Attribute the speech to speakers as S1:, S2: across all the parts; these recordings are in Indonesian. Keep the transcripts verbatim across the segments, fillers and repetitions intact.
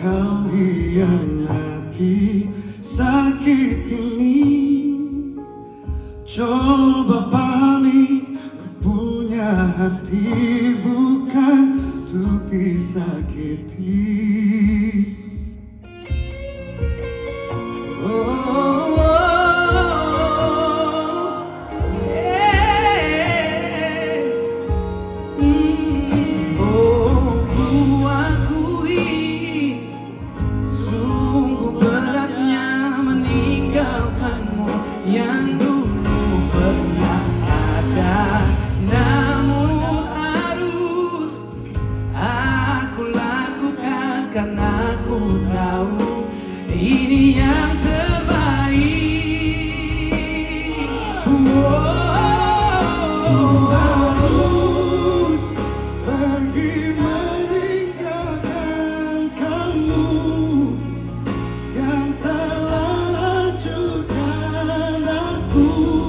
S1: kau hianati sakit ini. Coba pahami, ku punya hati bukan untuk disakiti. Oh, oh, yeah. mm. Oh, ku akui sungguh beratnya meninggalkanmu yang dulu pernah ada. Namun harus aku lakukan karena aku tahu ini yang terbaik. Oh, harus pergi meninggalkan kamu yang telah hancurkan aku.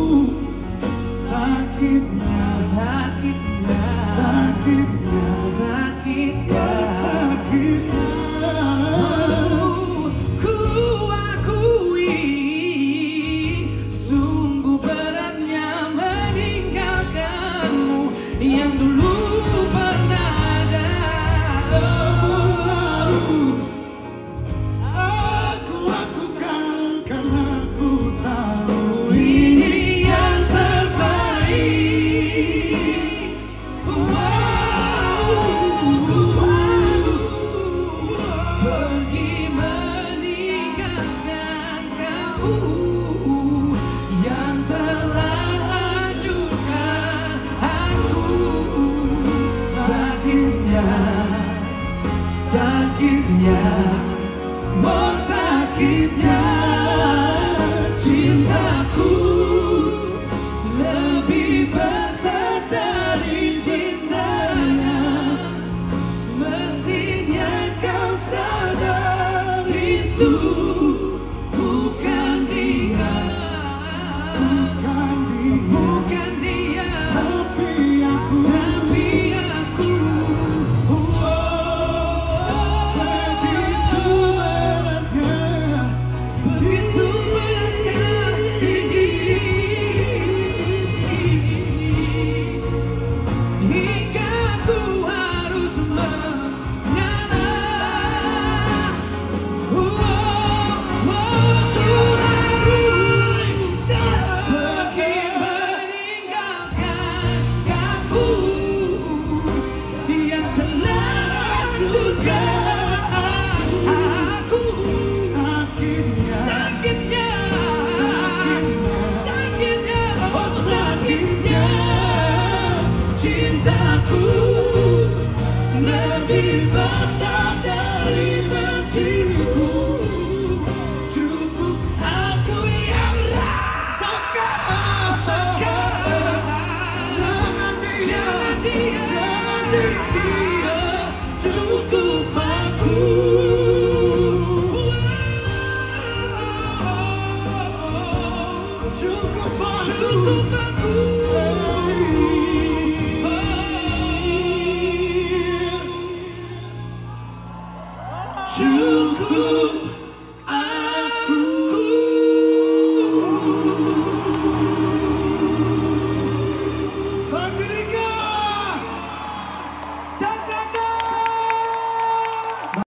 S1: Sakitnya, sakitnya, sakitnya, sakitnya, sakitnya. Yang dulu pernah ada. Oh, harus aku lakukan karena ku tahu ini yang terbaik. Wow, ku pergi meninggalkan kamu yang telah sakitnya, oh sakitnya cintaku lebih besar dari cintanya. Mestinya kau sadar itu. Bukan dia, bukan dia, bukan dia, tapi aku, tapi aku. Cintaku lebih besar dari benciku. Cukup aku yang rasakan. Jangan dia, jangan dia, cukup aku. Cukup aku, cukup aku. Cukup